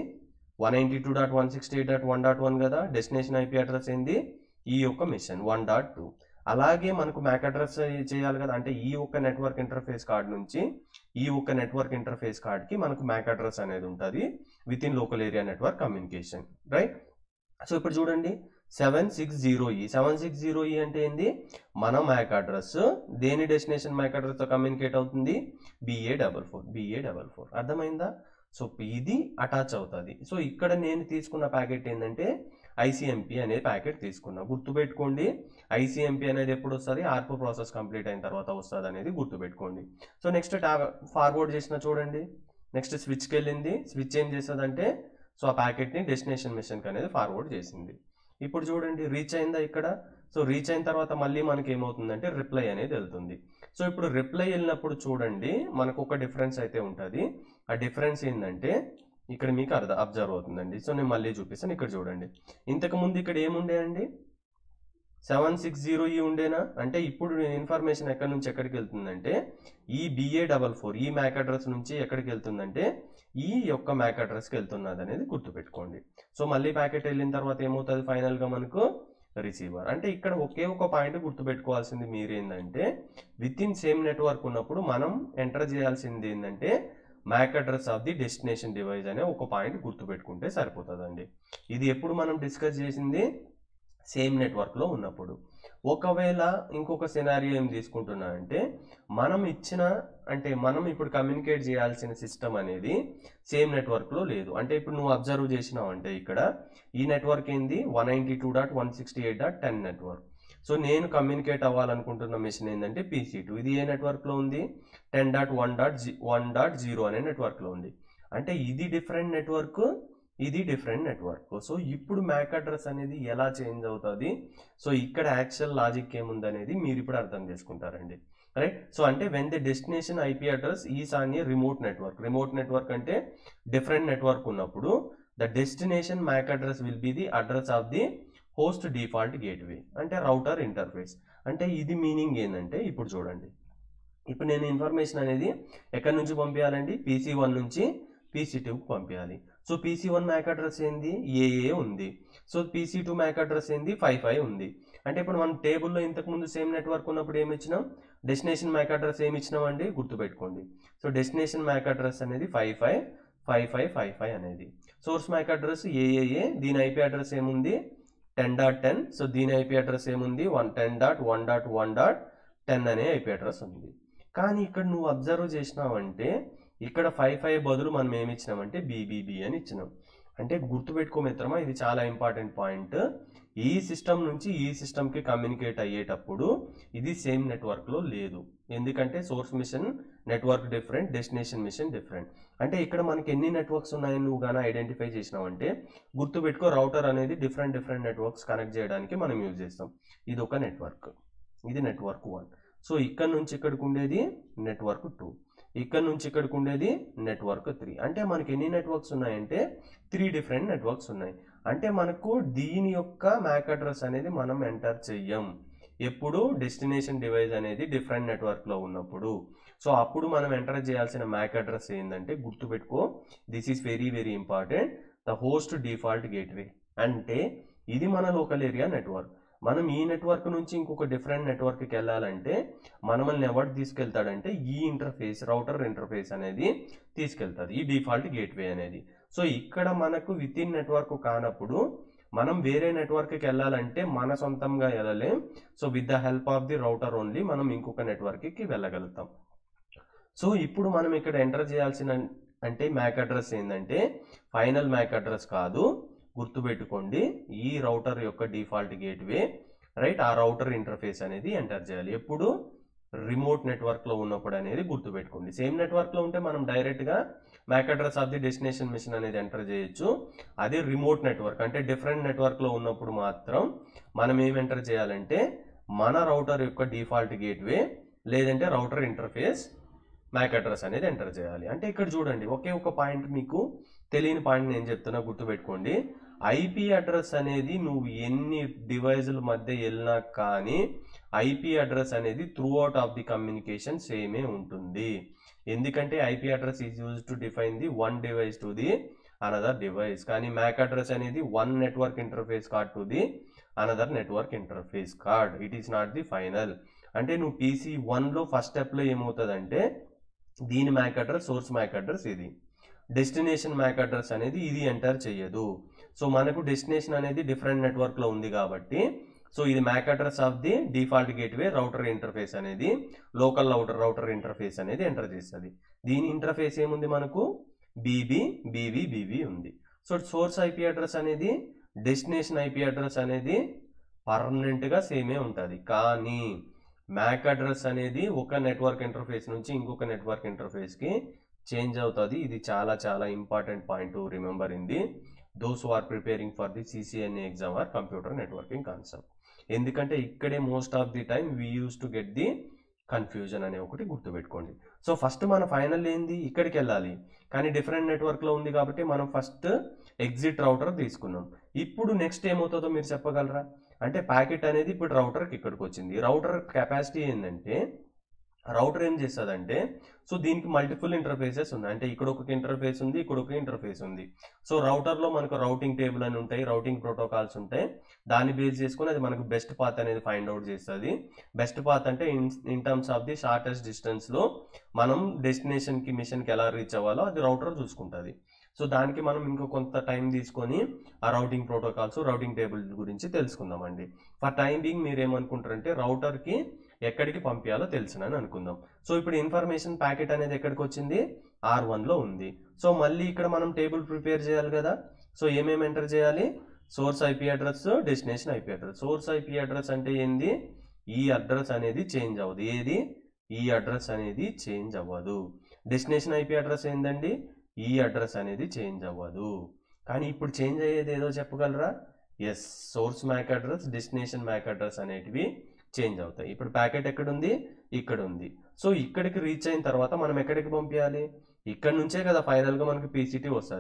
192.168.1.1 కదా, డెస్టినేషన్ ఐపీ అడ్రస్ ఏంది ఈ యొక్క మిషన్ 1.2. అలాగే మనకు మ్యాక్ అడ్రస్ చేయాలి కదా, అంటే ఈ ఒక్క నెట్వర్క్ ఇంటర్ఫేస్ కార్డ్ నుంచి ఈ ఒక్క నెట్వర్క్ ఇంటర్ఫేస్ కార్డ్కి మనకు మ్యాక్ అడ్రస్ అనేది ఉంటుంది within local area network communication, right. So ఇప్పుడు చూడండి 760E అంటే ఏంది, మన మ్యాక్ అడ్రస్ దేని డెస్టినేషన్ మ్యాక్ అడ్రస్తో కమ్యూనికేట్ అవుతుంది, BA44. అర్థమైందా? సో ఇది అటాచ్ అవుతుంది. సో ఇక్కడ నేను తీసుకున్న ప్యాకెట్ ఏంటంటే ICMP అనే ప్యాకెట్ తీసుకున్నా. గుర్తుపెట్టుకోండి, ICMP అనేది ఎప్పుడు వస్తుంది, ఆర్పు ప్రాసెస్ కంప్లీట్ అయిన తర్వాత వస్తుంది అనేది గుర్తుపెట్టుకోండి. సో నెక్స్ట్ ఫార్వర్డ్ చేసిన చూడండి, నెక్స్ట్ స్విచ్కి వెళ్ళింది. స్విచ్ ఏం చేస్తుంది అంటే సో ఆ ప్యాకెట్ని డెస్టినేషన్ మిషన్కి అనేది ఫార్వర్డ్ చేసింది. ఇప్పుడు చూడండి రీచ్ అయిందా ఇక్కడ. సో రీచ్ అయిన తర్వాత మళ్ళీ మనకి ఏమవుతుందంటే రిప్లై అనేది వెళ్తుంది. సో ఇప్పుడు రిప్లై వెళ్ళినప్పుడు చూడండి మనకు ఒక డిఫరెన్స్ అయితే ఉంటుంది. ఆ డిఫరెన్స్ ఏంటంటే ఇక్కడ మీకు అబ్జర్వ్ అవుతుందండి. సో నేను మళ్ళీ చూపిస్తాను. ఇక్కడ చూడండి, ఇంతకుముందు ఇక్కడ ఏముండే అండి 760E ఉండేనా, అంటే ఇప్పుడు ఇన్ఫర్మేషన్ ఎక్కడి నుంచి ఎక్కడికి వెళ్తుందంటే ఈ BA44 ఈ మ్యాక్ అడ్రస్ నుంచి ఎక్కడికి వెళ్తుందంటే ఈ యొక్క మ్యాక్ అడ్రస్కి వెళ్తున్నది అనేది గుర్తుపెట్టుకోండి. సో మళ్ళీ ప్యాకెట్ వెళ్ళిన తర్వాత ఏమవుతుంది ఫైనల్గా మనకు రిసీవర్. అంటే ఇక్కడ ఒకే ఒక పాయింట్ గుర్తుపెట్టుకోవాల్సింది మీరేంటంటే విత్ ఇన్ సేమ్ నెట్వర్క్ ఉన్నప్పుడు మనం ఎంటర్ చేయాల్సింది ఏంటంటే MAC address of the destination device అనే ఒక పాయింట్ గుర్తుపెట్టుకుంటే సరిపోతుందండి. ఇది ఎప్పుడు మనం డిస్కస్ చేసింది సేమ్ నెట్వర్క్లో ఉన్నప్పుడు. ఒకవేళ ఇంకొక సినారియో ఏం తీసుకుంటున్నా అంటే మనం ఇప్పుడు కమ్యూనికేట్ చేయాల్సిన సిస్టమ్ అనేది సేమ్ నెట్వర్క్లో లేదు. అంటే ఇప్పుడు నువ్వు అబ్జర్వ్ చేసినావు అంటే ఇక్కడ ఈ నెట్వర్క్ ఏంది 192.168.10 నెట్వర్క్. సో నేను కమ్యూనికేట్ అవ్వాలనుకుంటున్న మిషన్ ఏంటంటే PC2. ఇది ఏ నెట్వర్క్లో ఉంది 10.1.1.0 అనే నెట్వర్క్లో ఉంది. అంటే ఇది డిఫరెంట్ నెట్వర్క్, ఇది డిఫరెంట్ నెట్వర్క్. సో ఇప్పుడు మ్యాక్ అడ్రస్ అనేది ఎలా చేంజ్ అవుతుంది, సో ఇక్కడ యాక్చువల్ లాజిక్ ఏముందనేది మీరు ఇప్పుడు అర్థం చేసుకుంటారండి, రైట్. సో అంటే when the destination IP address is on a remote network అంటే డిఫరెంట్ నెట్వర్క్ ఉన్నప్పుడు the destination MAC address will be the address of the host default gateway అంటే రౌటర్ ఇంటర్ఫేస్. అంటే ఇది మీనింగ్ ఏంటంటే ఇప్పుడు చూడండి, ఇప్పుడు నేను ఇన్ఫర్మేషన్ అనేది ఎక్కడి నుంచి పంపించాలండి, PC1 నుంచి PC2కి పంపించాలి. సో PC1 మ్యాక్ అడ్రస్ ఏంది, AA ఉంది. సో PC2 మ్యాక్ అడ్రస్ ఏంది, 55 ఉంది. అంటే ఇప్పుడు మనం టేబుల్లో ఇంతకుముందు సేమ్ నెట్వర్క్ ఉన్నప్పుడు ఏమి ఇచ్చినాం, డెస్టినేషన్ మ్యాక్ అడ్రస్ ఏమి ఇచ్చినామండి గుర్తుపెట్టుకోండి. సో డెస్టినేషన్ మ్యాక్ అడ్రస్ అనేది 555555 అనేది. సోర్స్ మ్యాక్ అడ్రస్ AAA, దీని IP అడ్రస్ ఏముంది 10.10. సో దీని IP అడ్రస్ ఏముంది 10.1.1.10 అనే IP అడ్రస్ ఉంది. కానీ ఇక్కడ నువ్వు అబ్జర్వ్ చేసినావంటే ఇక్కడ 55 బదులు మనం ఏమి ఇచ్చినామంటే BBB అని ఇచ్చినాం. అంటే గుర్తుపెట్టుకో మిత్రమా, ఇది చాలా ఇంపార్టెంట్ పాయింట్. ఈ సిస్టమ్ నుంచి ఈ సిస్టమ్కి కమ్యూనికేట్ అయ్యేటప్పుడు ఇది సేమ్ నెట్వర్క్లో లేదు. ఎందుకంటే source machine network different, destination machine different. అంటే ఇక్కడ మనకి ఎన్ని నెట్వర్క్స్ ఉన్నాయని నువ్వు కానీ ఐడెంటిఫై చేసినావంటే గుర్తుపెట్టుకో, రౌటర్ అనేది డిఫరెంట్ నెట్వర్క్స్ కనెక్ట్ చేయడానికి మనం యూజ్ చేస్తాం. ఇది ఒక నెట్వర్క్, ఇది నెట్వర్క్ 1. సో ఇక్కడ నుంచి ఇక్కడికి ఉండేది నెట్వర్క్ 2, ఇక్కడ నుంచి ఇక్కడికి ఉండేది నెట్వర్క్ 3. అంటే మనకి ఎన్ని నెట్వర్క్స్ ఉన్నాయంటే 3 డిఫరెంట్ నెట్వర్క్స్ ఉన్నాయి. అంటే మనకు దీని యొక్క మ్యాక్ అడ్రస్ అనేది మనం ఎంటర్ చెయ్యం ఎప్పుడు డెస్టినేషన్ డివైస్ అనేది డిఫరెంట్ నెట్వర్క్లో ఉన్నప్పుడు. సో అప్పుడు మనం ఎంటర్ చేయాల్సిన మ్యాక్ అడ్రస్ ఏంటంటే గుర్తుపెట్టుకో, this is very important, the host default gateway. అంటే ఇది మన లోకల్ ఏరియా నెట్వర్క్. మనం ఈ నెట్వర్క్ నుంచి ఇంకొక డిఫరెంట్ నెట్వర్క్కి వెళ్ళాలంటే మనల్ని ఎవరు తీసుకెళ్తాడంటే ఈ ఇంటర్ఫేస్, రౌటర్ ఇంటర్ఫేస్ అనేది తీసుకెళ్తాది, ఈ డిఫాల్ట్ గేట్వే అనేది. సో ఇక్కడ మనకు విత్ ఇన్ నెట్వర్క్ కానప్పుడు మనం వేరే నెట్వర్క్కి వెళ్ళాలంటే మన సొంతంగా వెళ్ళలేం. So with the help of the router only మనం ఇంకొక నెట్వర్క్కి వెళ్ళగలుగుతాం. సో ఇప్పుడు మనం ఇక్కడ ఎంటర్ చేయాల్సిన అంటే మ్యాక్ అడ్రస్ ఏంటంటే ఫైనల్ మ్యాక్ అడ్రస్ కాదు, గుర్తుపెట్టుకోండి, ఈ రౌటర్ యొక్క డిఫాల్ట్ గేట్వే, రైట్, ఆ రౌటర్ ఇంటర్ఫేస్ అనేది ఎంటర్ చేయాలి ఎప్పుడు రిమోట్ నెట్వర్క్లో ఉన్నప్పుడు అనేది గుర్తుపెట్టుకోండి. సేమ్ నెట్వర్క్లో ఉంటే మనం డైరెక్ట్గా MAC address of the destination machine అనేది ఎంటర్ చేయొచ్చు. అది రిమోట్ నెట్వర్క్ అంటే డిఫరెంట్ నెట్వర్క్లో ఉన్నప్పుడు మాత్రం మనం ఏం ఎంటర్ చేయాలంటే మన రౌటర్ యొక్క డిఫాల్ట్ గేట్వే లేదంటే రౌటర్ ఇంటర్ఫేస్ మ్యాక్ అడ్రస్ అనేది ఎంటర్ చేయాలి. అంటే ఇక్కడ చూడండి, ఒకే ఒక పాయింట్ మీకు తెలియని పాయింట్ నేను చెప్తున్నా, గుర్తుపెట్టుకోండి. ఐపీ అడ్రస్ అనేది నువ్వు ఎన్ని డివైజుల మధ్య వెళ్ళినా కానీ ఐపీ అడ్రస్ అనేది throughout of the communication సేమే ఉంటుంది. ఎందుకంటే IP address is use to define the one device to the another device. కానీ మ్యాక్ అడ్రస్ అనేది one network interface card to the another network interface card. It is not the final. అంటే నువ్వు PC1లో first స్టెప్లో ఏమవుతుందంటే దీని MAC address, source MAC address ఇది, destination MAC address అనేది ఇది ఎంటర్ చేయదు. సో మనకు డెస్టినేషన్ అనేది డిఫరెంట్ నెట్వర్క్లో ఉంది కాబట్టి సో ఇది MAC address of the default gateway router interface అనేది లోకల్ రౌటర్ ఇంటర్ఫేస్ అనేది ఎంటర్ చేస్తుంది. దీని ఇంటర్ఫేస్ ఏముంది మనకు BB ఉంది. సో సోర్స్ ఐపీ అడ్రస్ అనేది డెస్టినేషన్ ఐపీ అడ్రస్ అనేది పర్మనెంట్గా సేమే ఉంటుంది. కానీ మ్యాక్ అడ్రస్ అనేది ఒక నెట్వర్క్ ఇంటర్ఫేస్ నుంచి ఇంకొక నెట్వర్క్ ఇంటర్ఫేస్కి చేంజ్ అవుతుంది. ఇది చాలా important point to remember in the those who are preparing for the CCNA exam or computer networking concept. ఎందుకంటే ఇక్కడే most of the time we use to get the confusion అనే ఒకటి గుర్తుపెట్టుకోండి. సో ఫస్ట్ మన final ఏంది, ఇక్కడికి వెళ్ళాలి కానీ డిఫరెంట్ నెట్వర్క్లో ఉంది కాబట్టి మనం ఫస్ట్ ఎగ్జిట్ రౌటర్ తీసుకున్నాం. ఇప్పుడు నెక్స్ట్ ఏమవుతుందో మీరు చెప్పగలరా? అంటే ప్యాకెట్ అనేది ఇప్పుడు రౌటర్కి ఇక్కడికి వచ్చింది. రౌటర్ కెపాసిటీ ఏంటంటే రౌటర్ ఏం చేస్తుందంటే సో దీనికి మల్టిపుల్ ఇంటర్ఫేసెస్ ఉన్నాయి. అంటే ఇక్కడ ఒక ఇంటర్ఫేస్ ఉంది, ఇక్కడ ఒక ఇంటర్ఫేస్ ఉంది. సో రౌటర్లో మనకు రౌటింగ్ టేబుల్ అని ఉంటాయి, రౌటింగ్ ప్రోటోకాల్స్ ఉంటాయి. దాన్ని బేస్ చేసుకుని అది మనకు బెస్ట్ పాత్ అనేది ఫైండ్ అవుట్ చేస్తుంది. బెస్ట్ పాత్ అంటే in terms of the shortest డిస్టెన్స్లో మనం డెస్టినేషన్కి మిషన్కి ఎలా రీచ్ అవ్వాలో అది రౌటర్ చూసుకుంటుంది. సో దానికి మనం ఇంకో కొంత టైం తీసుకొని ఆ రౌటింగ్ ప్రోటోకాల్స్, రౌటింగ్ టేబుల్ గురించి తెలుసుకుందామండి. ఫర్ టైం బీయింగ్ మీరు ఏమనుకుంటారంటే రౌటర్కి ఎక్కడికి పంపించాలో తెలుసునని అనుకుందాం. సో ఇప్పుడు ఇన్ఫర్మేషన్ ప్యాకెట్ అనేది ఎక్కడికి వచ్చింది, R1లో ఉంది. సో మళ్ళీ ఇక్కడ మనం టేబుల్ ప్రిపేర్ చేయాలి కదా. సో ఏమేమి ఎంటర్ చేయాలి, source IP address, destination IP address. Source IP address అంటే ఏంది, ఈ అడ్రస్ అనేది చేంజ్ అవ్వదు. ఏది, ఈ అడ్రస్ అనేది చేంజ్ అవ్వదు. డెస్టినేషన్ ఐపీ అడ్రస్ ఏందండి, ఈ అడ్రస్ అనేది చేంజ్ అవ్వదు. కానీ ఇప్పుడు చేంజ్ అయ్యేది ఏదో చెప్పగలరా? Yes, source MAC address, destination MAC address అనేటివి చేంజ్ అవుతాయి. ఇప్పుడు ప్యాకెట్ ఎక్కడుంది, ఇక్కడ ఉంది. సో ఇక్కడికి రీచ్ అయిన తర్వాత మనం ఎక్కడికి పంపించాలి, ఇక్కడ నుంచే కదా ఫైనల్గా మనకి PCT వస్తుంది.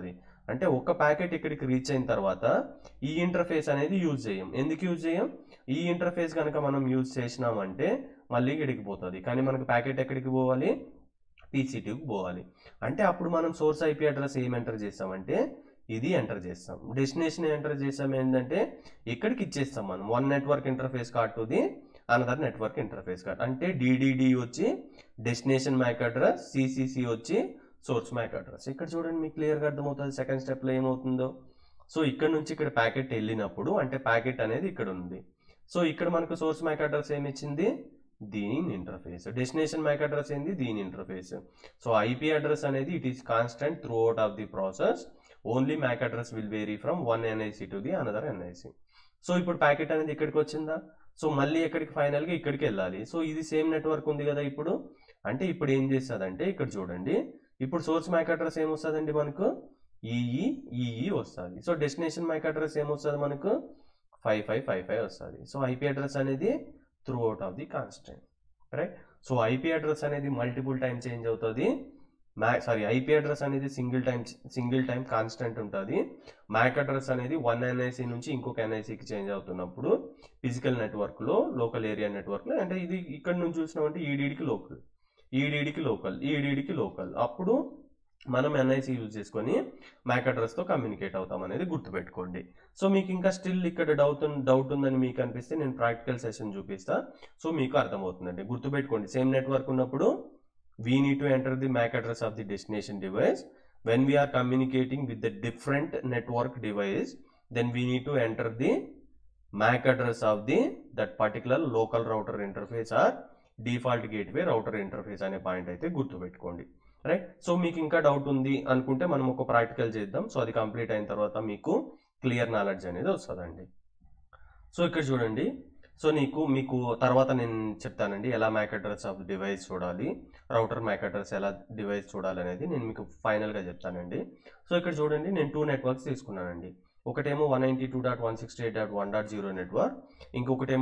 అంటే ఒక ప్యాకెట్ ఇక్కడికి రీచ్ అయిన తర్వాత ఈ ఇంటర్ఫేస్ అనేది యూజ్ చేయం. ఎందుకు యూజ్ చేయం? ఈ ఇంటర్ఫేస్ కనుక మనం యూజ్ చేసినామంటే మళ్ళీ ఇక్కడికి పోతుంది. కానీ మనకు ప్యాకెట్ ఎక్కడికి పోవాలి? పీసీ2కి పోవాలి. అంటే అప్పుడు మనం సోర్స్ ఐపీ అడ్రస్ ఏం ఎంటర్ చేస్తామంటే ఇది ఎంటర్ చేస్తాం. డెస్టినేషన్ ఎంటర్ చేస్తాం ఏంటంటే ఇక్కడికి ఇచ్చేస్తాం మనం one network interface card to the another network interface card. అంటే డిడిడి వచ్చి డెస్టినేషన్ మ్యాక్ అడ్రస్, సిసిసి వచ్చి సోర్స్ మ్యాక్ అడ్రస్. ఇక్కడ చూడండి మీకు క్లియర్గా అర్థమవుతుంది సెకండ్ స్టెప్లో ఏమవుతుందో. సో ఇక్కడ నుంచి ఇక్కడ ప్యాకెట్ వెళ్ళినప్పుడు అంటే ప్యాకెట్ అనేది ఇక్కడ ఉంది. సో ఇక్కడ మనకు సోర్స్ మ్యాక్ అడ్రస్ ఏమి ఇచ్చింది? దీని ఇంటర్ఫేస్. డెస్టినేషన్ మ్యాక్ అడ్రస్ ఏంది? దీని ఇంటర్ఫేస్. సో ఐపీ అడ్రస్ అనేది it is constant throughout of the process. Only MAC address will vary from one NIC to the another NIC. So ఇప్పుడు packet అనేది ఇక్కడికి వచ్చిందా? సో మళ్ళీ ఎక్కడికి? ఫైనల్గా ఇక్కడికి వెళ్ళాలి. సో ఇది సేమ్ నెట్వర్క్ ఉంది కదా ఇప్పుడు. అంటే ఇప్పుడు ఏం చేస్తుందంటే ఇక్కడ చూడండి, ఇప్పుడు సోర్స్ మ్యాక్ అడ్రస్ ఏమొస్తుందండి మనకు? ఈఈ వస్తుంది. సో డెస్టినేషన్ మ్యాక్ అడ్రస్ ఏమొస్తుంది మనకు? 5555 వస్తుంది. సో ఐపీ అడ్రస్ అనేది throughout of the constant, right? So IP address అనేది మల్టిపుల్ టైం చేంజ్ అవుతుంది. ఐపీ అడ్రస్ అనేది సింగిల్ టైం కాన్స్టెంట్ ఉంటుంది. మ్యాక్ అడ్రస్ అనేది వన్ ఎన్ఐసి నుంచి ఇంకొక ఎన్ఐసికి చేంజ్ అవుతున్నప్పుడు ఫిజికల్ నెట్వర్క్లో, లోకల్ ఏరియా నెట్వర్క్లో, అంటే ఇది ఇక్కడ నుంచి చూసినామంటే ఈడీడికి లోకల్, ఈడీడికి లోకల్, ఈడీడికి లోకల్, అప్పుడు మనం ఎన్ఐసి యూజ్ చేసుకొని మ్యాక్ అడ్రస్తో కమ్యూనికేట్ అవుతాం అనేది గుర్తుపెట్టుకోండి. సో మీకు ఇంకా స్టిల్ ఇక్కడ డౌట్ ఉందని మీకు అనిపిస్తే నేను ప్రాక్టికల్ సెషన్ చూపిస్తా. సో మీకు అర్థమవుతుందండి. గుర్తుపెట్టుకోండి, సేమ్ నెట్వర్క్ ఉన్నప్పుడు we need to enter the MAC address of the destination device. When we are communicating with the different network device, then we need to enter the MAC address of that particular local router interface or default gateway router interface అనే point అయితే గుర్తుపెట్టుకోండి, right? So మీకు ఇంకా doubt ఉంది అనుకుంటే మనం ఒక practical చేద్దాం. సో అది కంప్లీట్ అయిన తర్వాత మీకు క్లియర్ నాలెడ్జ్ అనేది వస్తుందండి. సో ఇక్కడ చూడండి, సో మీకు తర్వాత నేను చెప్తానండి ఎలా మ్యాక్ అడ్రస్ ఆఫ్ డివైస్ చూడాలి, రౌటర్ మ్యాక్ అడ్రస్ ఎలా డివైస్ చూడాలి అనేది నేను మీకు ఫైనల్గా చెప్తానండి. సో ఇక్కడ చూడండి, నేను 2 నెట్వర్క్స్ తీసుకున్నానండి. ఒకటేమో 192.168.1.0 నెట్వర్క్, ఇంకొకటేమో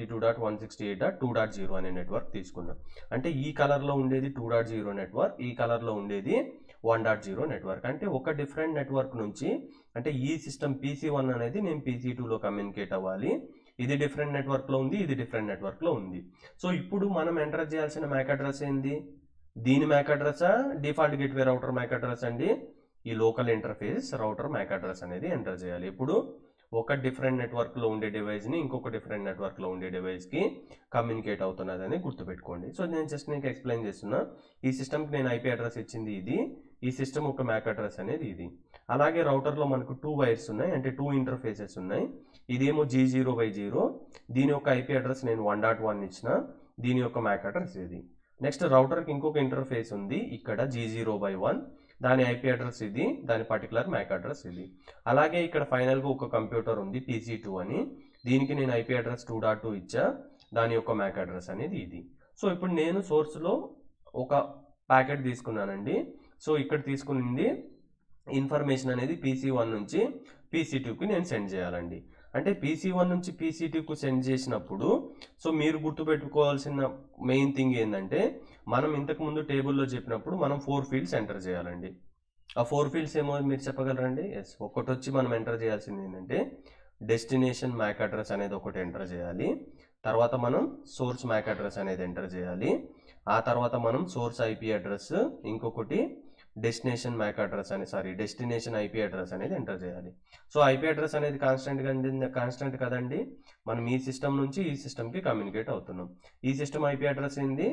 192.168.2.0 అనే నెట్వర్క్ తీసుకున్నాం. అంటే ఈ కలర్లో ఉండేది 2.0 నెట్వర్క్, ఈ కలర్లో ఉండేది 1.0 నెట్వర్క్. అంటే ఒక డిఫరెంట్ నెట్వర్క్ నుంచి, అంటే ఈ సిస్టమ్ PC1 అనేది నేను PC2లో కమ్యూనికేట్ అవ్వాలి. ఇది డిఫరెంట్ నెట్వర్క్లో ఉంది, ఇది డిఫరెంట్ నెట్వర్క్లో ఉంది. సో ఇప్పుడు మనం ఎంటర్ చేయాల్సిన మ్యాక్ అడ్రస్ ఏంది? దీని MAC address default gateway router MAC address అండి. ఈ local interface router MAC address అనేది ఎంటర్ చేయాలి. ఇప్పుడు ఒక డిఫరెంట్ నెట్వర్క్లో ఉండే డివైస్ని ఇంకొక డిఫరెంట్ నెట్వర్క్లో ఉండే డివైస్కి కమ్యూనికేట్ అవుతున్నదని గుర్తుపెట్టుకోండి. సో నేను జస్ట్ నీకు ఎక్స్ప్లెయిన్ చేస్తున్నా. ఈ సిస్టమ్కి నేను ఐపీ అడ్రస్ ఇచ్చింది ఇది, ఈ సిస్టమ్ ఒక మ్యాక్ అడ్రస్ అనేది ఇది. అలాగే రౌటర్లో మనకు 2 వైర్స్ ఉన్నాయి, అంటే 2 ఇంటర్ఫేసెస్ ఉన్నాయి. ఇదేమో G0/0, దీని యొక్క ఐపీ అడ్రస్ నేను 1.1 ఇచ్చిన, దీని యొక్క మ్యాక్ అడ్రస్ ఇది. నెక్స్ట్ రౌటర్కి ఇంకొక ఇంటర్ఫేస్ ఉంది ఇక్కడ G0/1, దాని ఐపీ అడ్రస్ ఇది, దాని పర్టికులర్ మ్యాక్ అడ్రస్ ఇది. అలాగే ఇక్కడ ఫైనల్గా ఒక కంప్యూటర్ ఉంది PC2 అని, దీనికి నేను ఐపీ అడ్రస్ 2.2 ఇచ్చా, దాని యొక్క మ్యాక్ అడ్రస్ అనేది ఇది. సో ఇప్పుడు నేను సోర్స్లో ఒక ప్యాకెట్ తీసుకున్నానండి. సో ఇక్కడ తీసుకునింది ఇన్ఫర్మేషన్ అనేది PC1 నుంచి PC2కి నేను సెండ్ చేయాలండి. అంటే PC1 నుంచి PC2కు సెండ్ చేసినప్పుడు సో మీరు గుర్తుపెట్టుకోవాల్సిన మెయిన్ థింగ్ ఏంటంటే, మనం ఇంతకుముందు టేబుల్లో చెప్పినప్పుడు మనం 4 ఫీల్డ్స్ ఎంటర్ చేయాలండి. ఆ 4 ఫీల్డ్స్ ఏమో మీరు చెప్పగలరండి? ఎస్, ఒకటి వచ్చి మనం ఎంటర్ చేయాల్సింది ఏంటంటే డెస్టినేషన్ మ్యాక్ అడ్రస్ అనేది ఒకటి ఎంటర్ చేయాలి. తర్వాత మనం సోర్స్ మ్యాక్ అడ్రస్ అనేది ఎంటర్ చేయాలి. ఆ తర్వాత మనం సోర్స్ ఐపీ అడ్రస్, ఇంకొకటి destination MAC address destination IP address అనేది ఎంటర్ చేయాలి. సో ఐపీ అడ్రస్ అనేది కాన్స్టెంట్ కదండి, మనం ఈ సిస్టమ్ నుంచి ఈ సిస్టమ్కి కమ్యూనికేట్ అవుతున్నాం. ఈ సిస్టమ్ ఐపీ అడ్రస్ ఏంది?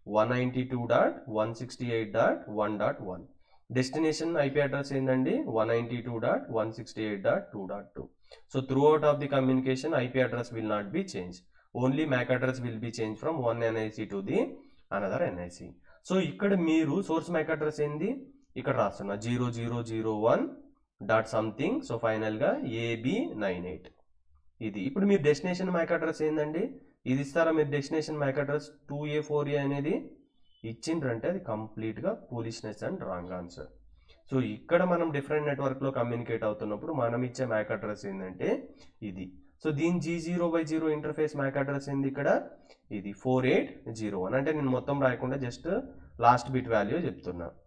192.168.1.1. డెస్టినేషన్ ఐపీ అడ్రస్ ఏంటండి? 192.168.2.2. So throughout of the communication IP address will not be change, only MAC address will be change from one NIC to the another NIC. So ఇక్కడ మీరు source MAC address ఏంది? ఇక్కడ రాస్తున్నా 0001.something. So ఫైనల్గా AB98 ఇది. ఇప్పుడు మీరు destination MAC address ఏందండి? ఇది ఇస్తారా మీరు? Destination MAC address 2A 4A అనేది ఇచ్చిండ్రంటే అది కంప్లీట్గా foolishness and wrong answer. So ఇక్కడ మనం డిఫరెంట్ నెట్వర్క్లో కమ్యూనికేట్ అవుతున్నప్పుడు మనం ఇచ్చే మ్యాక్ అడ్రస్ ఏంటంటే ఇది. సో దీని G0/0 ఇంటర్ఫేస్ మ్యాక్ అడ్రస్ ఏంది? ఇక్కడ ఇది 4801. అంటే నేను మొత్తం రాయకుండా జస్ట్ లాస్ట్ బిట్ వాల్యూ చెప్తున్నా.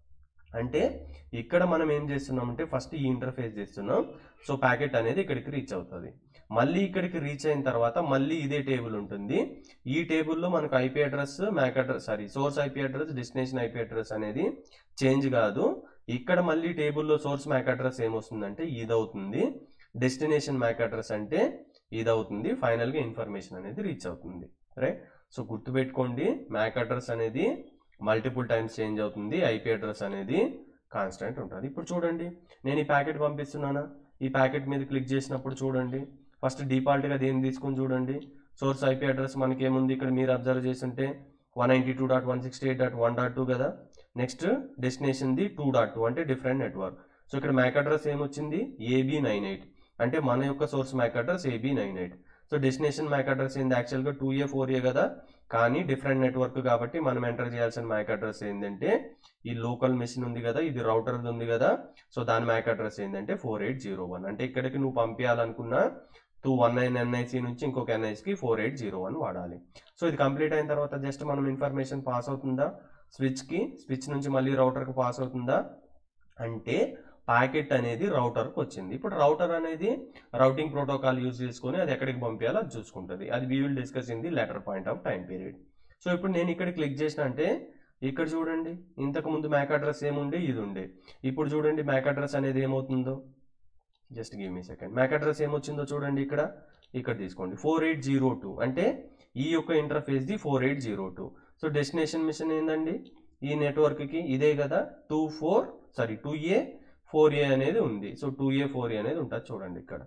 అంటే ఇక్కడ మనం ఏం చేస్తున్నామంటే ఫస్ట్ ఈ ఇంటర్ఫేస్ చేస్తున్నాం. సో ప్యాకెట్ అనేది ఇక్కడికి రీచ్ అవుతుంది. మళ్ళీ ఇక్కడికి రీచ్ అయిన తర్వాత మళ్ళీ ఇదే టేబుల్ ఉంటుంది. ఈ టేబుల్లో మనకు IP address, MAC address, source IP address, destination IP address అనేది చేంజ్ కాదు. ఇక్కడ మళ్ళీ టేబుల్లో సోర్స్ మ్యాక్ అడ్రస్ ఏమొస్తుందంటే ఇది అవుతుంది, డెస్టినేషన్ మ్యాక్ అడ్రస్ అంటే ఇది అవుతుంది. ఫైనల్గా ఇన్ఫర్మేషన్ అనేది రీచ్ అవుతుంది. రైట్. సో గుర్తుపెట్టుకోండి, మ్యాక్ అడ్రస్ అనేది మల్టిపుల్ టైమ్స్ చేంజ్ అవుతుంది, ఐపీ అడ్రస్ అనేది కాన్స్టెంట్ ఉంటుంది. ఇప్పుడు చూడండి, నేను ఈ ప్యాకెట్ పంపిస్తున్నానా, ఈ ప్యాకెట్ మీద క్లిక్ చేసినప్పుడు చూడండి, ఫస్ట్ డిఫాల్ట్గా దేన్ని తీసుకుని చూడండి, సోర్స్ ఐపీ అడ్రస్ మనకి ఏముంది ఇక్కడ మీరు అబ్జర్వ్ చేస్తుంటే 192.168.1.2 కదా. నెక్స్ట్ డెస్టినేషన్ది 2.2 అంటే డిఫరెంట్ నెట్వర్క్. సో ఇక్కడ మ్యాక్ అడ్రస్ ఏమొచ్చింది AB98 అంటే మన యొక్క source MAC address AB98. So destination MAC address ఏంది యాక్చువల్గా 2A 4A కదా, కానీ డిఫరెంట్ నెట్వర్క్ కాబట్టి మనం ఎంటర్ చేయాల్సిన మ్యాక్ అడ్రస్ ఏంటంటే ఈ లోకల్ మెషిన్ ఉంది కదా, ఇది రౌటర్ ఉంది కదా, సో దాని మ్యాక్ అడ్రస్ ఏంటంటే 4801. అంటే ఇక్కడికి నువ్వు పంపించాలనుకున్న 219 NIC నుంచి ఇంకొక NICకి 4801 వాడాలి. సో ఇది కంప్లీట్ అయిన తర్వాత జస్ట్ మనం ఇన్ఫర్మేషన్ పాస్ అవుతుందా స్విచ్ నుంచి మళ్ళీ రౌటర్కి పాస్ అవుతుందా అంటే ప్యాకెట్ అనేది రౌటర్కి వచ్చింది. ఇప్పుడు రౌటర్ అనేది రౌటింగ్ ప్రోటోకాల్ యూజ్ చేసుకొని అది ఎక్కడికి పంపించాలో అది చూసుకుంటుంది. అది we will discuss in the later point of time period. So ఇప్పుడు నేను ఇక్కడ క్లిక్ చేసిన అంటే ఇక్కడ చూడండి, ఇంతకు ముందు మ్యాక్ అడ్రస్ ఏముండే ఇది ఉండే, ఇప్పుడు చూడండి మ్యాక్ అడ్రస్ అనేది ఏమవుతుందో, just give me second. MAC address ఏమొచ్చిందో చూడండి, ఇక్కడ తీసుకోండి 4802 అంటే ఈ యొక్క ఇంటర్ఫేస్ది 4802. సో డెస్టినేషన్ మిషన్ ఏందండి ఈ నెట్వర్క్కి ఇదే కదా, 2A 4A అనేది ఉంది. సో 2A 4A అనేది ఉంటుంది చూడండి ఇక్కడ.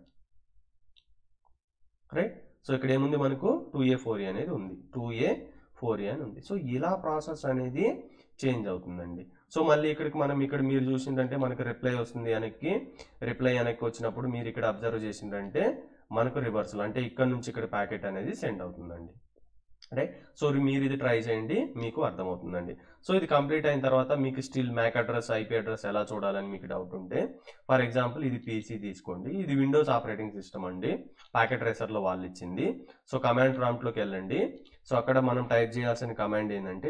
రైట్. సో ఇక్కడ ఏముంది మనకు 2A 4A అనేది ఉంది, 2A 4A అని ఉంది. సో ఇలా ప్రాసెస్ అనేది చేంజ్ అవుతుందండి. సో మళ్ళీ ఇక్కడ మీరు చూసిందంటే మనకు రిప్లై వస్తుంది. రిప్లై వచ్చినప్పుడు మీరు ఇక్కడ అబ్జర్వ్ చేసిందంటే మనకు రివర్సల్ అంటే ఇక్కడ నుంచి ఇక్కడ ప్యాకెట్ అనేది సెండ్ అవుతుందండి. రైట్. సో మీరు ఇది ట్రై చేయండి, మీకు అర్థమవుతుందండి. సో ఇది కంప్లీట్ అయిన తర్వాత మీకు still MAC address IP address ఎలా చూడాలని మీకు డౌట్ ఉంటే, ఫర్ ఎగ్జాంపుల్ ఇది పీసీ తీసుకోండి, ఇది విండోస్ ఆపరేటింగ్ సిస్టమ్ అండి, ప్యాకెట్ ట్రేసర్లో వాళ్ళు ఇచ్చింది. సో కమాండ్ ప్రాంప్ట్లోకి వెళ్ళండి. సో అక్కడ మనం టైప్ చేయాల్సిన కమాండ్ ఏంటంటే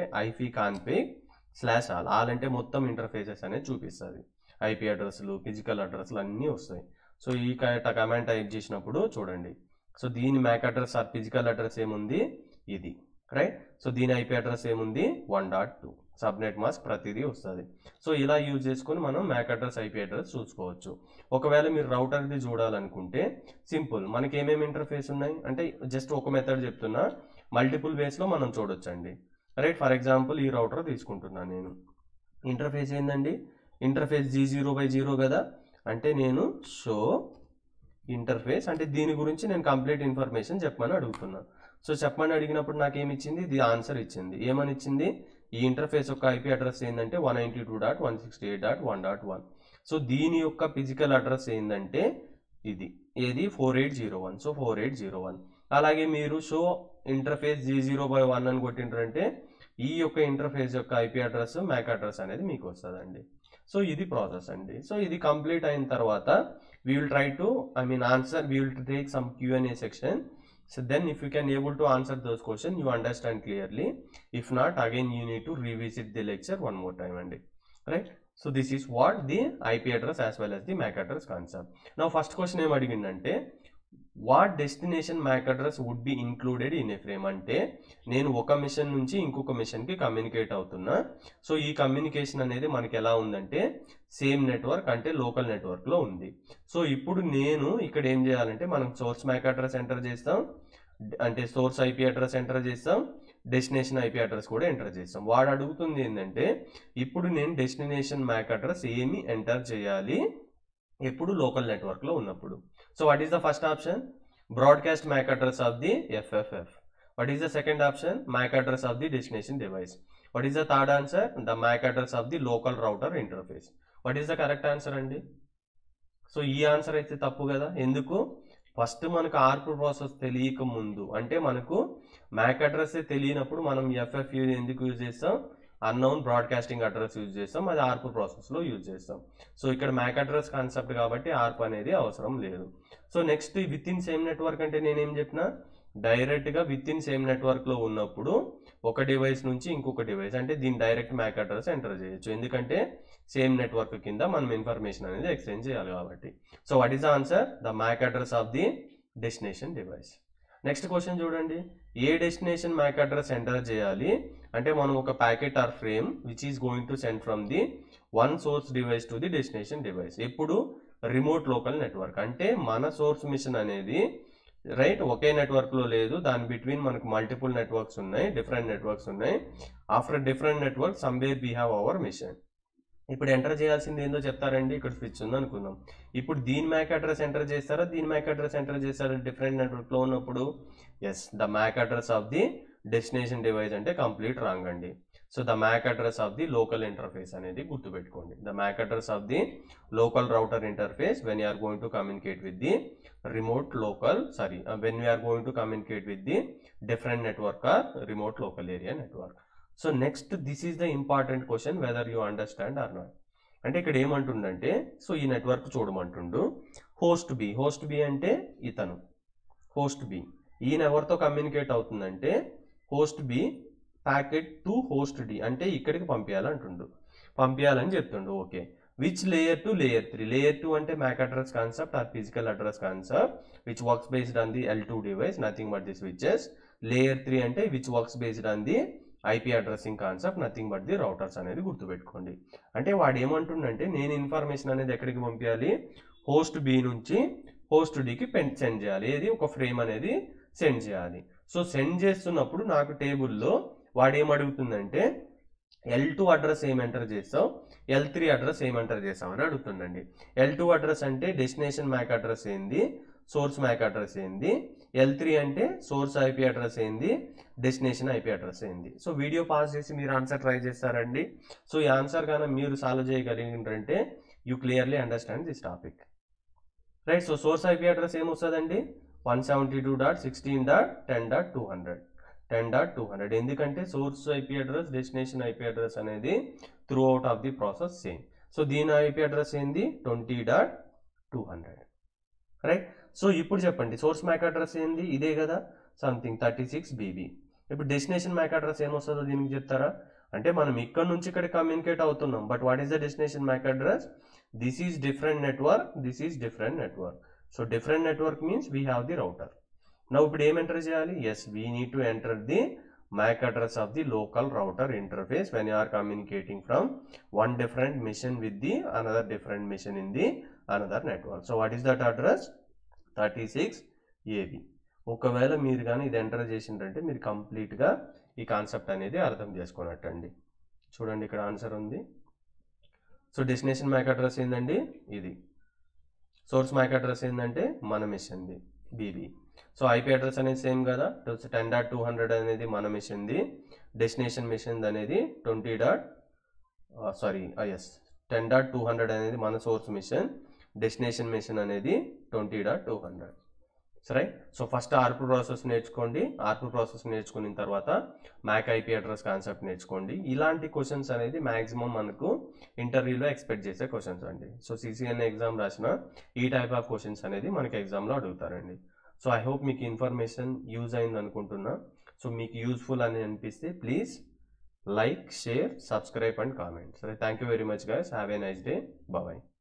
ifconfig/all అంటే మొత్తం ఇంటర్ఫేసెస్ అనేది చూపిస్తుంది, ఐపీ అడ్రస్లు, ఫిజికల్ అడ్రస్లు అన్నీ వస్తాయి. సో ఈ కమాండ్ టైప్ చేసినప్పుడు చూడండి, సో దీని MAC address or physical address ఏముంది ఇది. రైట్. సో దీని ఐపీ అడ్రస్ ఏముంది 1.2, సబ్నెట్ మాస్క్ ప్రతిదీ వస్తుంది. సో ఇలా యూజ్ చేసుకొని మనం మ్యాక్ అడ్రస్ ఐపీ అడ్రస్ చూసుకోవచ్చు. ఒకవేళ మీరు రౌటర్ది చూడాలనుకుంటే సింపుల్, మనకి ఏమేమి ఇంటర్ఫేస్ ఉన్నాయి అంటే జస్ట్ ఒక మెథడ్ చెప్తున్నా, మల్టిపుల్ వేస్లో మనం చూడొచ్చండి. రైట్. ఫర్ ఎగ్జాంపుల్ ఈ రౌటర్ తీసుకుంటున్నాను నేను, ఇంటర్ఫేస్ ఏందండి, ఇంటర్ఫేస్ G0/0 కదా, అంటే నేను షో ఇంటర్ఫేస్ అంటే దీని గురించి నేను కంప్లీట్ ఇన్ఫర్మేషన్ చెప్పమని అడుగుతున్నా. సో చెప్పమని అడిగినప్పుడు నాకేమిచ్చింది, ఇది ఆన్సర్ ఇచ్చింది. ఏమని ఇచ్చింది, ఈ ఇంటర్ఫేస్ యొక్క ఐపీ అడ్రస్ ఏంటంటే 192.168.1.1. సో దీని యొక్క ఫిజికల్ అడ్రస్ ఏంటంటే ఏది 4801. సో 4801. అలాగే మీరు షో ఇంటర్ఫేస్ G0/1 అని కొట్టింటారంటే ఈ యొక్క ఇంటర్ఫేస్ యొక్క ఐపీ అడ్రస్ మ్యాక్ అడ్రస్ అనేది మీకు వస్తుందండి. సో ఇది ప్రాసెస్ అండి. సో ఇది కంప్లీట్ అయిన తర్వాత we will try to answer, we will take some Q&A section. So then if you can able to answer those questions, you understand clearly. If not, again you need to revisit the lecture one more time and right. So this is what the IP address as well as the MAC address concept. Now first question em adigindante, what destination MAC address would be included in a frame అంటే నేను ఒక machine నుంచి ఇంకొక మిషన్కి communicate అవుతున్నా. So ఈ communication అనేది మనకి ఎలా ఉందంటే సేమ్ నెట్వర్క్ అంటే లోకల్ నెట్వర్క్లో ఉంది. సో ఇప్పుడు నేను ఇక్కడ ఏం చేయాలంటే మనం సోర్స్ మ్యాక్ అడ్రస్ ఎంటర్ చేస్తాం, అంటే సోర్స్ ఐపీ అడ్రస్ ఎంటర్ చేస్తాం, డెస్టినేషన్ ఐపీ అడ్రస్ కూడా ఎంటర్ చేస్తాం. వాడు అడుగుతుంది ఏంటంటే ఇప్పుడు నేను డెస్టినేషన్ మ్యాక్ అడ్రస్ ఏమి ఎంటర్ చేయాలి ఎప్పుడు లోకల్ నెట్వర్క్లో ఉన్నప్పుడు. So what is the first option, broadcast MAC address of the FFF. What is the second option, MAC address of the destination device. What is the third answer, the MAC address of the local router interface. What is the correct answer అండి. సో ఈ answer అయితే తప్పు కదా, ఎందుకు, first మనకు ఆర్ప్ process తెలియక ముందు అంటే మనకు మ్యాక్ అడ్రస్ తెలియనప్పుడు మనం FF ఎందుకు యూజ్ చేస్తాం, అన్నోన్ బ్రాడ్కాస్టింగ్ అడ్రస్ యూజ్ చేస్తాం, అది ఆర్ప్ ప్రాసెస్లో యూజ్ చేస్తాం. సో ఇక్కడ మ్యాక్ అడ్రస్ కాన్సెప్ట్ కాబట్టి ఆర్ప్ అనేది అవసరం లేదు. So next within same network అంటే నేనేం చెప్పినా డైరెక్ట్గా విత్ ఇన్ సేమ్ నెట్వర్క్లో ఉన్నప్పుడు ఒక డివైస్ నుంచి ఇంకొక డివైస్ అంటే దీని డైరెక్ట్ మ్యాక్ అడ్రస్ ఎంటర్ చేయొచ్చు, ఎందుకంటే సేమ్ నెట్వర్క్ కింద మనం ఇన్ఫర్మేషన్ అనేది ఎక్స్చేంజ్ చేయాలి కాబట్టి. So what is the answer? The MAC address of the destination device. Next question చూడండి, ఏ డెస్టినేషన్ మ్యాక్ అడ్రస్ ఎంటర్ చేయాలి అంటే మనం ఒక packet or frame which is going to send from the one source device to the destination device. ఎప్పుడు remote local network అంటే మన source machine అనేది రైట్ ఒకే నెట్వర్క్లో లేదు, దాని బిట్వీన్ మనకు మల్టిపుల్ నెట్వర్క్స్ ఉన్నాయి, డిఫరెంట్ నెట్వర్క్స్ ఉన్నాయి. After different network somewhere we have our machine. ఇప్పుడు ఎంటర్ చేయాల్సింది ఏందో చెప్తారండి, ఇక్కడ స్విచ్ ఉంది అనుకుందాం. ఇప్పుడు దీని మ్యాక్ అడ్రస్ ఎంటర్ చేస్తారా దీని మ్యాక్ అడ్రస్ ఎంటర్ చేస్తారా డిఫరెంట్ నెట్వర్క్లో ఉన్నప్పుడు? Yes, the MAC address of the destination device అంటే కంప్లీట్ రాంగ్ అండి. So the MAC address of the local interface అనేది గుర్తుపెట్టుకోండి. The MAC address of the local router interface when you are going to communicate with the remote local when we are going to communicate with the different network or remote local area network. So next, this is the important question whether you understand or not. అంటే ఇక్కడ ఏమంటుండంటే, so ఈ network చూడమంటుండు, host B అంటే ఇతను host B. ఈయన ఎవరితో communicate అవుతుందంటే host B packet to host D అంటే ఇక్కడికి పంపించాలని చెప్తుండు. Okay, which layer to layer 3? Layer 2 ante MAC address concept or physical address concept which works based on the L2 device, nothing but the switches. Layer 3 ante which works based on the IP addressing concept, nothing but the routers అనేది గుర్తుపెట్టుకోండి. అంటే వాడు ఏమంటుండంటే నేను information అనేది ఎక్కడికి పంపించాలి, host B నుంచి host డికి సెండ్ చేయాలి, ఏది ఒక ఫ్రేమ్ అనేది సెండ్ చేయాలి. సో సెండ్ చేస్తున్నప్పుడు నాకు టేబుల్లో వాడు ఏమడుగుతుందంటే L2 అడ్రస్ ఏం ఎంటర్ చేస్తావు, L3 అడ్రస్ ఏం ఎంటర్ చేస్తావు అని అడుగుతుండండి. L2 అడ్రస్ అంటే డెస్టినేషన్ మ్యాక్ అడ్రస్ ఏంది, సోర్స్ మ్యాక్ అడ్రస్ ఏంది. L3 అంటే సోర్స్ ఐపీ అడ్రస్ ఏంది, డెస్టినేషన్ ఐపీ అడ్రస్ ఏంది. సో వీడియో పాస్ చేసి మీరు ఆన్సర్ ట్రై చేస్తారండి. సో ఈ ఆన్సర్ కన్నా మీరు సాల్వ్ చేయగలిగినంటే you clearly understand this topic, right. So source IP address ఏమొస్తుందండి, 172.16.10.200 10.200. ఎందుకంటే source IP address destination IP address అనేది throughout of the process same. So దీని ఐపీ అడ్రస్ ఏంది 20.200, రైట్. సో ఇప్పుడు చెప్పండి సోర్స్ మ్యాక్ అడ్రస్ ఏంది, ఇదే కదా, సంథింగ్ 36 BB. ఇప్పుడు డెస్టినేషన్ మ్యాక్ అడ్రస్ ఏమొస్తుందో దీనికి చెప్తారా? అంటే మనం ఇక్కడ నుంచి ఇక్కడ కమ్యూనికేట్ అవుతున్నాం, but what is the destination MAC address? This is different network, this is different network. So different network means we have the router. Now ఇప్పుడు ఏం ఎంటర్ చేయాలి? Yes, we need to enter the MAC address of the local router interface when you are communicating from one different machine with the another different machine in the another network. So what is that address? 36 AB. ఒకవేళ మీరు కానీ ఇది enter చేసిందంటే మీరు కంప్లీట్గా ఈ concept అనేది అర్థం చేసుకున్నట్టండి. చూడండి ఇక్కడ ఆన్సర్ ఉంది. సో డెస్టినేషన్ మ్యాక్ అడ్రస్ ఏందండి ఇది, సోర్స్ మ్యాక్ అడ్రస్ ఏంటంటే మన మిషన్ది బీబీ. సో ఐపీ అడ్రస్ అనేది సేమ్ కదా, 10.200 అనేది మన మిషన్ది, డెస్టినేషన్ మిషన్ అనేది 10.200 అనేది మన సోర్స్ మిషన్, డెస్టినేషన్ మిషన్ అనేది 20.200, right. So first ARP process నేర్చుకోండి, ఆర్పీ ప్రాసెస్ నేర్చుకున్న తర్వాత మ్యాక్ ఐపీ అడ్రస్ కాన్సెప్ట్ నేర్చుకోండి. ఇలాంటి క్వశ్చన్స్ అనేది మ్యాక్సిమం మనకు ఇంటర్వ్యూలో ఎక్స్పెక్ట్ చేసే క్వశ్చన్స్ అండి. సో సిసిఎన్ఏ ఎగ్జామ్ రాసిన ఈ టైప్ ఆఫ్ క్వశ్చన్స్ అనేది మనకి ఎగ్జామ్లో అడుగుతారండి. సో ఐ హోప్ మీకు ఇన్ఫర్మేషన్ యూజ్ అయింది అనుకుంటున్నా. సో మీకు యూజ్ఫుల్ అని అనిపిస్తే please like, share, subscribe and comment. సరే, thank you very much guys. Have a nice day. Bye.